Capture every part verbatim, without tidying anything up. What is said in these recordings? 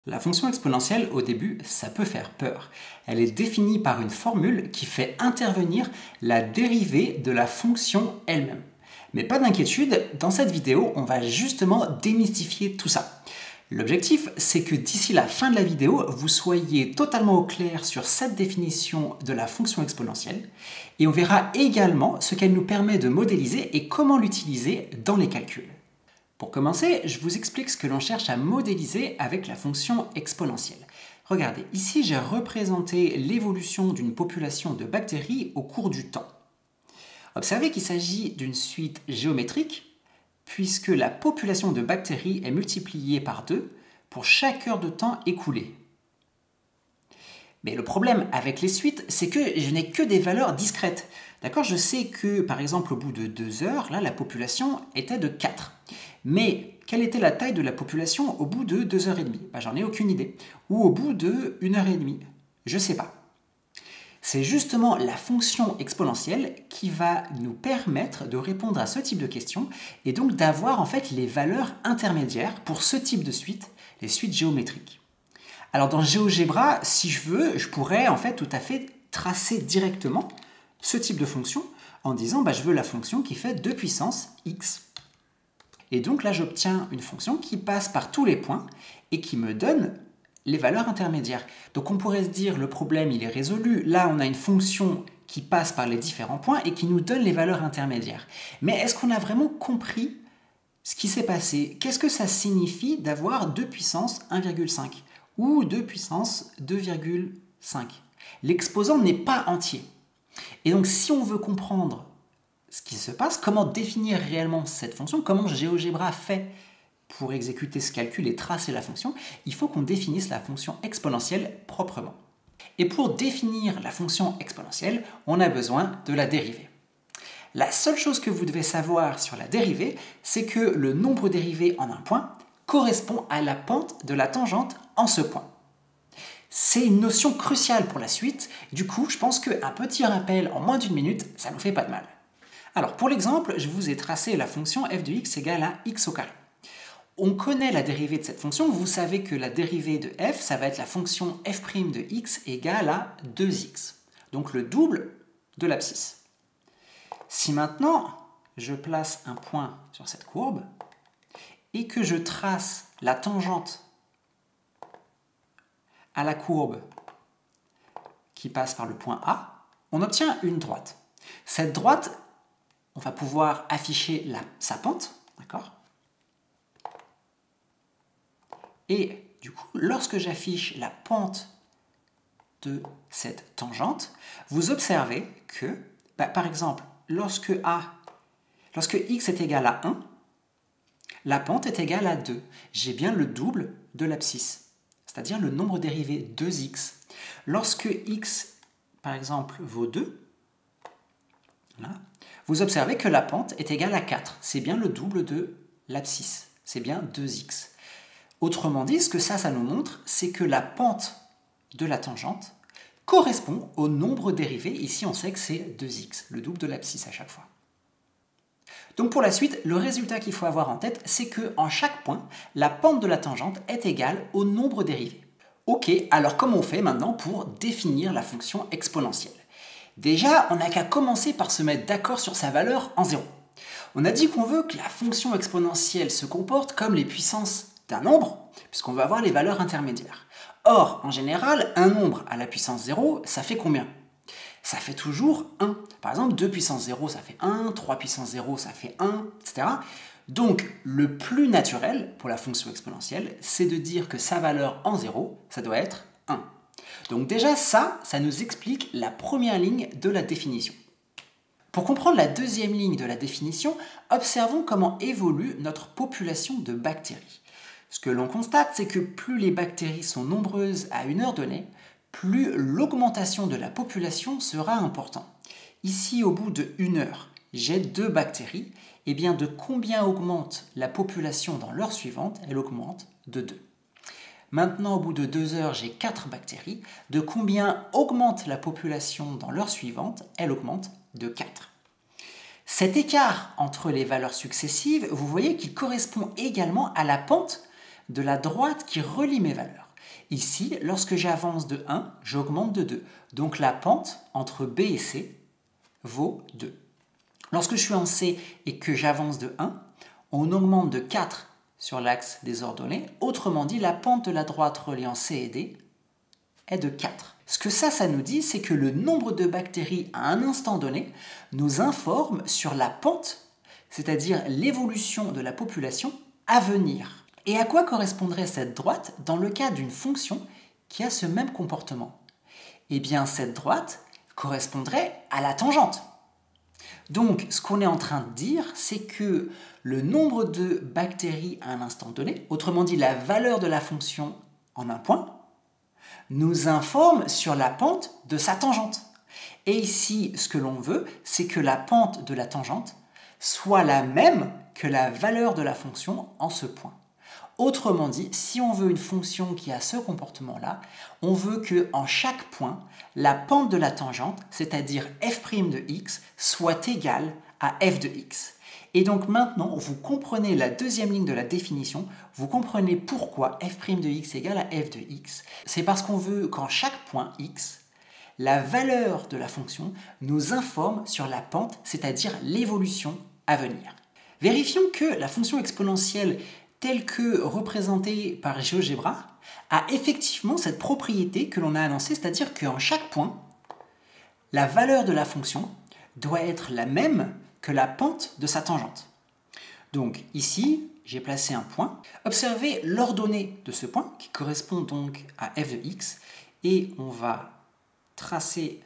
La fonction exponentielle, au début, ça peut faire peur. Elle est définie par une formule qui fait intervenir la dérivée de la fonction elle-même. Mais pas d'inquiétude, dans cette vidéo, on va justement démystifier tout ça. L'objectif, c'est que d'ici la fin de la vidéo, vous soyez totalement au clair sur cette définition de la fonction exponentielle, et on verra également ce qu'elle nous permet de modéliser et comment l'utiliser dans les calculs. Pour commencer, je vous explique ce que l'on cherche à modéliser avec la fonction exponentielle. Regardez, ici j'ai représenté l'évolution d'une population de bactéries au cours du temps. Observez qu'il s'agit d'une suite géométrique, puisque la population de bactéries est multipliée par deux pour chaque heure de temps écoulée. Mais le problème avec les suites, c'est que je n'ai que des valeurs discrètes. D'accord, je sais que, par exemple, au bout de deux heures, là, la population était de quatre. Mais quelle était la taille de la population au bout de deux heures et demie? Ben, j'en ai aucune idée. Ou au bout de une heure et demie? Je ne sais pas. C'est justement la fonction exponentielle qui va nous permettre de répondre à ce type de questions et donc d'avoir en fait les valeurs intermédiaires pour ce type de suite, les suites géométriques. Alors dans GeoGebra, si je veux, je pourrais en fait tout à fait tracer directement ce type de fonction en disant bah, je veux la fonction qui fait deux puissance x. Et donc là j'obtiens une fonction qui passe par tous les points et qui me donne les valeurs intermédiaires. Donc on pourrait se dire le problème il est résolu, là on a une fonction qui passe par les différents points et qui nous donne les valeurs intermédiaires. Mais est-ce qu'on a vraiment compris ce qui s'est passé? Qu'est-ce que ça signifie d'avoir deux puissance un virgule cinq ou deux puissance deux virgule cinq? L'exposant n'est pas entier. Et donc si on veut comprendre ce qui se passe, comment définir réellement cette fonction, comment GeoGebra fait pour exécuter ce calcul et tracer la fonction, il faut qu'on définisse la fonction exponentielle proprement. Et pour définir la fonction exponentielle, on a besoin de la dérivée. La seule chose que vous devez savoir sur la dérivée, c'est que le nombre dérivé en un point correspond à la pente de la tangente en ce point. C'est une notion cruciale pour la suite, du coup je pense qu'un petit rappel en moins d'une minute, ça ne nous fait pas de mal. Alors pour l'exemple, je vous ai tracé la fonction f de x égale à x au carré. On connaît la dérivée de cette fonction, vous savez que la dérivée de f, ça va être la fonction f' de x égale à deux x, donc le double de l'abscisse. Si maintenant je place un point sur cette courbe et que je trace la tangente à la courbe qui passe par le point A, on obtient une droite. Cette droite, on va pouvoir afficher la, sa pente, d'accord? Et du coup, lorsque j'affiche la pente de cette tangente, vous observez que, bah, par exemple, lorsque, A, lorsque x est égal à un, la pente est égale à deux. J'ai bien le double de l'abscisse, c'est-à-dire le nombre dérivé deux x. Lorsque x, par exemple, vaut deux, là, vous observez que la pente est égale à quatre. C'est bien le double de l'abscisse, c'est bien deux x. Autrement dit, ce que ça, ça nous montre, c'est que la pente de la tangente correspond au nombre dérivé. Ici, on sait que c'est deux x, le double de l'abscisse à chaque fois. Donc pour la suite, le résultat qu'il faut avoir en tête, c'est qu'en chaque point, la pente de la tangente est égale au nombre dérivé. Ok, alors comment on fait maintenant pour définir la fonction exponentielle? Déjà, on n'a qu'à commencer par se mettre d'accord sur sa valeur en zéro. On a dit qu'on veut que la fonction exponentielle se comporte comme les puissances d'un nombre, puisqu'on veut avoir les valeurs intermédiaires. Or, en général, un nombre à la puissance zéro, ça fait combien? Ça fait toujours un. Par exemple, deux puissance zéro, ça fait un, trois puissance zéro, ça fait un, et cetera. Donc, le plus naturel pour la fonction exponentielle, c'est de dire que sa valeur en zéro, ça doit être un. Donc déjà, ça, ça nous explique la première ligne de la définition. Pour comprendre la deuxième ligne de la définition, observons comment évolue notre population de bactéries. Ce que l'on constate, c'est que plus les bactéries sont nombreuses à une heure donnée, plus l'augmentation de la population sera importante. Ici, au bout de une heure, j'ai deux bactéries. Et bien de combien augmente la population dans l'heure suivante? Elle augmente de deux. Maintenant, au bout de deux heures, j'ai quatre bactéries. De combien augmente la population dans l'heure suivante? Elle augmente de quatre. Cet écart entre les valeurs successives, vous voyez qu'il correspond également à la pente de la droite qui relie mes valeurs. Ici, lorsque j'avance de un, j'augmente de deux. Donc la pente entre B et C vaut deux. Lorsque je suis en C et que j'avance de un, on augmente de quatre sur l'axe des ordonnées. Autrement dit, la pente de la droite reliant C et D est de quatre. Ce que ça, ça nous dit, c'est que le nombre de bactéries à un instant donné nous informe sur la pente, c'est-à-dire l'évolution de la population à venir. Et à quoi correspondrait cette droite dans le cas d'une fonction qui a ce même comportement? Eh bien, cette droite correspondrait à la tangente. Donc, ce qu'on est en train de dire, c'est que le nombre de bactéries à un instant donné, autrement dit la valeur de la fonction en un point, nous informe sur la pente de sa tangente. Et ici, ce que l'on veut, c'est que la pente de la tangente soit la même que la valeur de la fonction en ce point. Autrement dit, si on veut une fonction qui a ce comportement-là, on veut qu'en chaque point, la pente de la tangente, c'est-à-dire f' de x, soit égale à f de x. Et donc maintenant, vous comprenez la deuxième ligne de la définition, vous comprenez pourquoi f' de x égale à f de x. C'est parce qu'on veut qu'en chaque point x, la valeur de la fonction nous informe sur la pente, c'est-à-dire l'évolution à venir. Vérifions que la fonction exponentielle telle que représentée par GeoGebra a effectivement cette propriété que l'on a annoncée, c'est-à-dire qu'en chaque point, la valeur de la fonction doit être la même que la pente de sa tangente. Donc ici, j'ai placé un point. Observez l'ordonnée de ce point qui correspond donc à f de x et on va tracer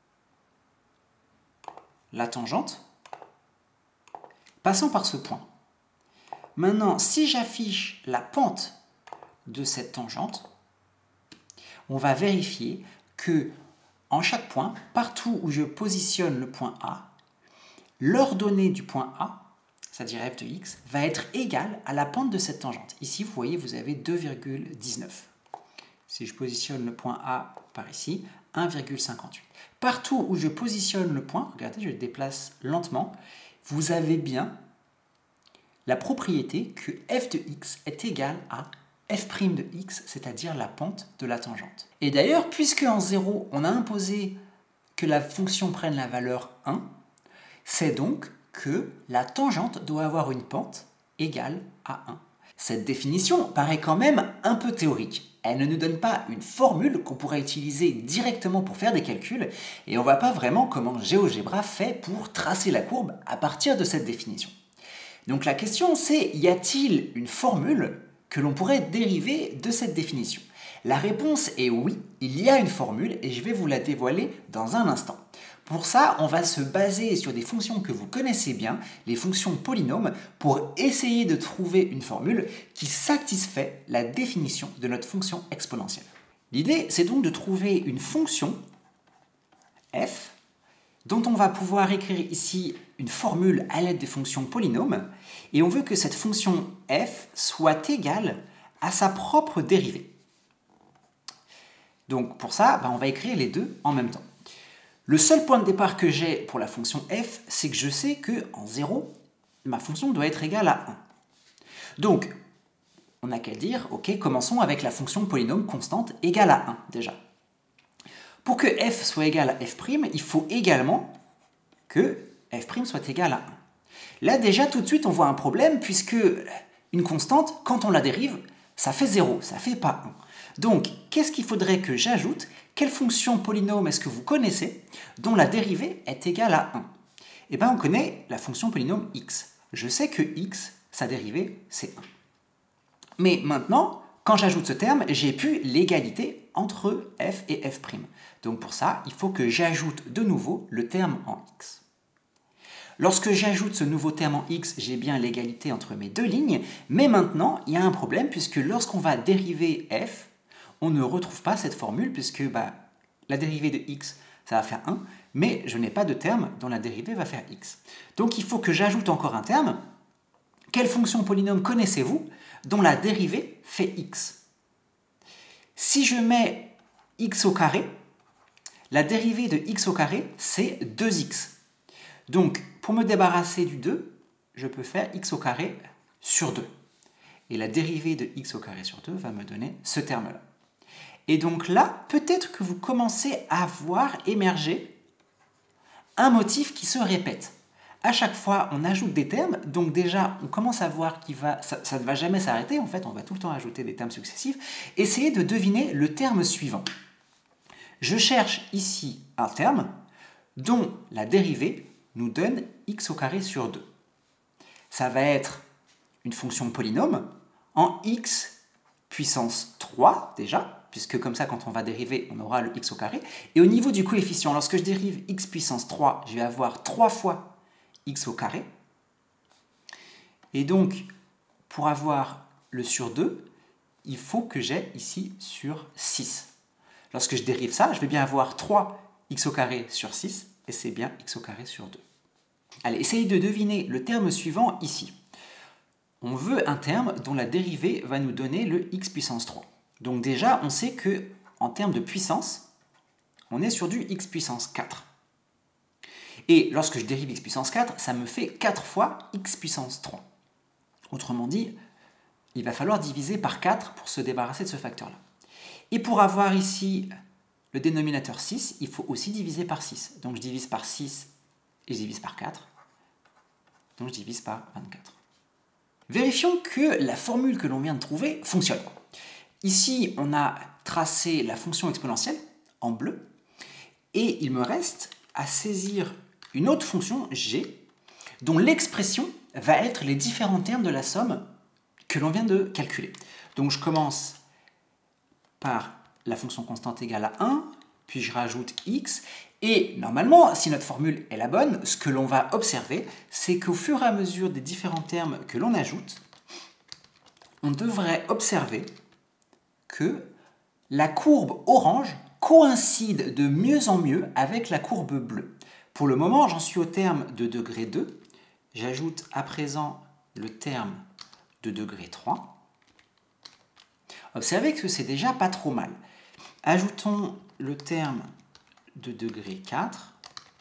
la tangente passant par ce point. Maintenant, si j'affiche la pente de cette tangente, on va vérifier que en chaque point, partout où je positionne le point A, l'ordonnée du point A, c'est-à-dire f de x, va être égale à la pente de cette tangente. Ici, vous voyez, vous avez deux virgule dix-neuf. Si je positionne le point A par ici, un virgule cinquante-huit. Partout où je positionne le point, regardez, je le déplace lentement, vous avez bien la propriété que f de x est égal à f' de x, c'est-à-dire la pente de la tangente. Et d'ailleurs, puisque en zéro, on a imposé que la fonction prenne la valeur un, c'est donc que la tangente doit avoir une pente égale à un. Cette définition paraît quand même un peu théorique. Elle ne nous donne pas une formule qu'on pourrait utiliser directement pour faire des calculs, et on ne voit pas vraiment comment GeoGebra fait pour tracer la courbe à partir de cette définition. Donc la question c'est, y a-t-il une formule que l'on pourrait dériver de cette définition? La réponse est oui, il y a une formule et je vais vous la dévoiler dans un instant. Pour ça, on va se baser sur des fonctions que vous connaissez bien, les fonctions polynômes, pour essayer de trouver une formule qui satisfait la définition de notre fonction exponentielle. L'idée, c'est donc de trouver une fonction f dont on va pouvoir écrire ici une formule à l'aide des fonctions polynômes, et on veut que cette fonction f soit égale à sa propre dérivée. Donc pour ça, ben on va écrire les deux en même temps. Le seul point de départ que j'ai pour la fonction f, c'est que je sais qu'en zéro, ma fonction doit être égale à un. Donc, on n'a qu'à dire, ok, commençons avec la fonction polynôme constante égale à un, déjà. Pour que f soit égal à f', il faut également que f' soit égal à un. Là, déjà, tout de suite, on voit un problème, puisque une constante, quand on la dérive, ça fait zéro, ça fait pas un. Donc, qu'est-ce qu'il faudrait que j'ajoute? Quelle fonction polynôme est-ce que vous connaissez dont la dérivée est égale à un? Eh bien, on connaît la fonction polynôme x. Je sais que x, sa dérivée, c'est un. Mais maintenant, quand j'ajoute ce terme, j'ai plus l'égalité entre f et f'. Donc pour ça, il faut que j'ajoute de nouveau le terme en x. Lorsque j'ajoute ce nouveau terme en x, j'ai bien l'égalité entre mes deux lignes, mais maintenant, il y a un problème, puisque lorsqu'on va dériver f, on ne retrouve pas cette formule, puisque bah, la dérivée de x, ça va faire un, mais je n'ai pas de terme dont la dérivée va faire x. Donc il faut que j'ajoute encore un terme. Quelle fonction polynôme connaissez-vous dont la dérivée fait x? Si je mets x au carré, la dérivée de x au carré, c'est deux x. Donc, pour me débarrasser du deux, je peux faire x au carré sur deux. Et la dérivée de x au carré sur deux va me donner ce terme-là. Et donc là, peut-être que vous commencez à voir émerger un motif qui se répète. À chaque fois, on ajoute des termes, donc déjà, on commence à voir que ça, ça ne va jamais s'arrêter, en fait, on va tout le temps ajouter des termes successifs. Essayez de deviner le terme suivant. Je cherche ici un terme dont la dérivée nous donne x au carré sur deux. Ça va être une fonction polynôme en x puissance trois, déjà, puisque comme ça, quand on va dériver, on aura le x au carré. Et au niveau du coefficient, lorsque je dérive x puissance trois, je vais avoir trois fois x au carré. Et donc, pour avoir le sur deux, il faut que j'ai ici sur six. Lorsque je dérive ça, je vais bien avoir trois x au carré sur six, et c'est bien x au carré sur deux. Allez, essayez de deviner le terme suivant ici. On veut un terme dont la dérivée va nous donner le x puissance trois. Donc déjà, on sait que en termes de puissance, on est sur du x puissance quatre. Et lorsque je dérive x puissance quatre, ça me fait quatre fois x puissance trois. Autrement dit, il va falloir diviser par quatre pour se débarrasser de ce facteur-là. Et pour avoir ici le dénominateur six, il faut aussi diviser par six. Donc je divise par six et je divise par quatre. Donc je divise par vingt-quatre. Vérifions que la formule que l'on vient de trouver fonctionne. Ici, on a tracé la fonction exponentielle en bleu. Et il me reste à saisir une autre fonction g, dont l'expression va être les différents termes de la somme que l'on vient de calculer. Donc je commence par la fonction constante égale à un, puis je rajoute x, et normalement, si notre formule est la bonne, ce que l'on va observer, c'est qu'au fur et à mesure des différents termes que l'on ajoute, on devrait observer que la courbe orange coïncide de mieux en mieux avec la courbe bleue. Pour le moment, j'en suis au terme de degré deux. J'ajoute à présent le terme de degré trois. Observez que c'est déjà pas trop mal. Ajoutons le terme de degré quatre.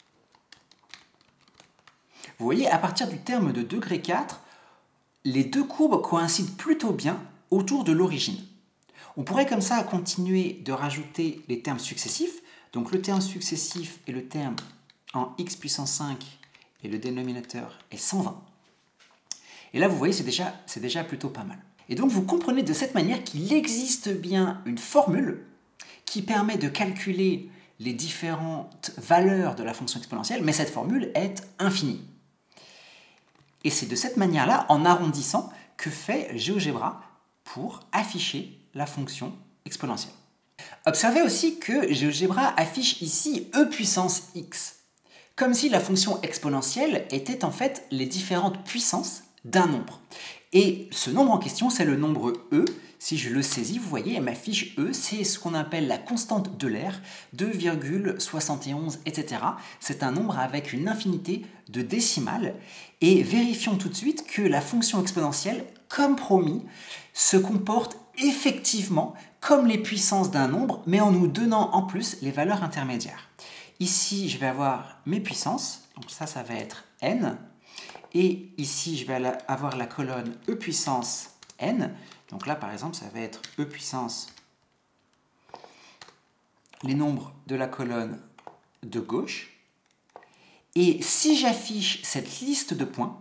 Vous voyez, à partir du terme de degré quatre, les deux courbes coïncident plutôt bien autour de l'origine. On pourrait comme ça continuer de rajouter les termes successifs. Donc le terme successif est le terme en x puissance cinq et le dénominateur est cent vingt. Et là, vous voyez, c'est déjà, c'est déjà plutôt pas mal. Et donc, vous comprenez de cette manière qu'il existe bien une formule qui permet de calculer les différentes valeurs de la fonction exponentielle, mais cette formule est infinie. Et c'est de cette manière-là, en arrondissant, que fait GeoGebra pour afficher la fonction exponentielle. Observez aussi que GeoGebra affiche ici e puissance x, comme si la fonction exponentielle était en fait les différentes puissances d'un nombre. Et ce nombre en question, c'est le nombre e. Si je le saisis, vous voyez, elle m'affiche e, c'est ce qu'on appelle la constante d'Euler, deux virgule soixante et onze, et cetera. C'est un nombre avec une infinité de décimales. Et vérifions tout de suite que la fonction exponentielle, comme promis, se comporte effectivement comme les puissances d'un nombre, mais en nous donnant en plus les valeurs intermédiaires. Ici, je vais avoir mes puissances, donc ça, ça va être n. Et ici, je vais avoir la colonne e puissance n. Donc là, par exemple, ça va être e puissance les nombres de la colonne de gauche. Et si j'affiche cette liste de points,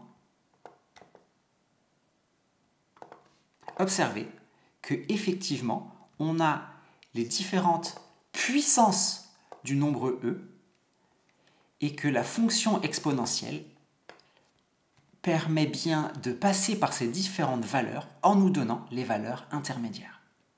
observez que effectivement, on a les différentes puissances du nombre e et que la fonction exponentielle permet bien de passer par ces différentes valeurs en nous donnant les valeurs intermédiaires.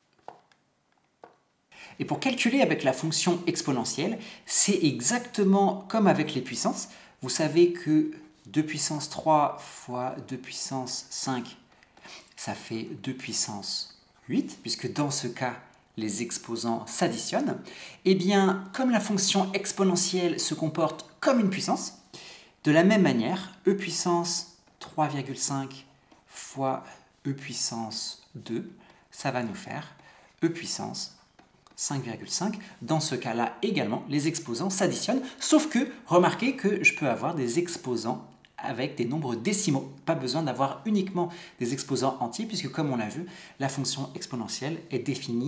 Et pour calculer avec la fonction exponentielle, c'est exactement comme avec les puissances. Vous savez que deux puissance trois fois deux puissance cinq, ça fait deux puissance huit, puisque dans ce cas, les exposants s'additionnent. Eh bien, comme la fonction exponentielle se comporte comme une puissance, de la même manière, e puissance trois virgule cinq fois e puissance deux, ça va nous faire e puissance cinq virgule cinq. Dans ce cas-là également, les exposants s'additionnent, sauf que, remarquez que je peux avoir des exposants avec des nombres décimaux. Pas besoin d'avoir uniquement des exposants entiers, puisque comme on l'a vu, la fonction exponentielle est définie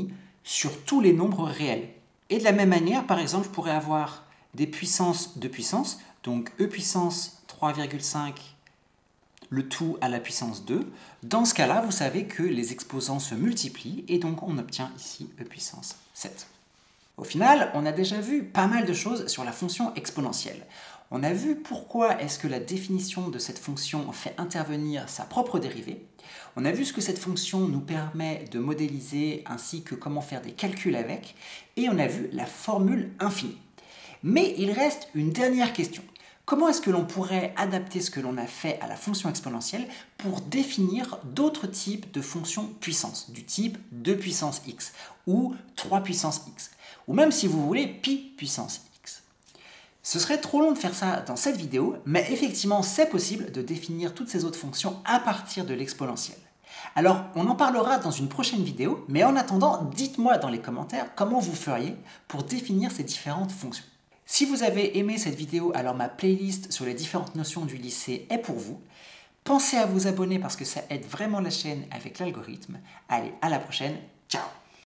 sur tous les nombres réels. Et de la même manière, par exemple, je pourrais avoir des puissances de puissance, donc e puissance trois virgule cinq, le tout à la puissance deux. Dans ce cas-là, vous savez que les exposants se multiplient et donc on obtient ici e puissance sept. Au final, on a déjà vu pas mal de choses sur la fonction exponentielle. On a vu pourquoi est-ce que la définition de cette fonction fait intervenir sa propre dérivée. On a vu ce que cette fonction nous permet de modéliser ainsi que comment faire des calculs avec. Et on a vu la formule infinie. Mais il reste une dernière question. Comment est-ce que l'on pourrait adapter ce que l'on a fait à la fonction exponentielle pour définir d'autres types de fonctions puissance, du type deux puissance x ou trois puissance x, ou même si vous voulez pi puissance x. Ce serait trop long de faire ça dans cette vidéo, mais effectivement c'est possible de définir toutes ces autres fonctions à partir de l'exponentielle. Alors on en parlera dans une prochaine vidéo, mais en attendant, dites-moi dans les commentaires comment vous feriez pour définir ces différentes fonctions. Si vous avez aimé cette vidéo, alors ma playlist sur les différentes notions du lycée est pour vous. Pensez à vous abonner parce que ça aide vraiment la chaîne avec l'algorithme. Allez, à la prochaine, ciao!